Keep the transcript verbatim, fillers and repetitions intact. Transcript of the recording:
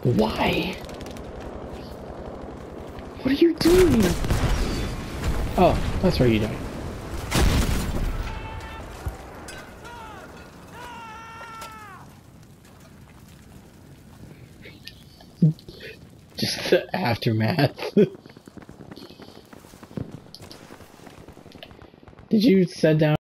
Why? What are you doing? Oh, that's where you died. Just the aftermath. Did you set down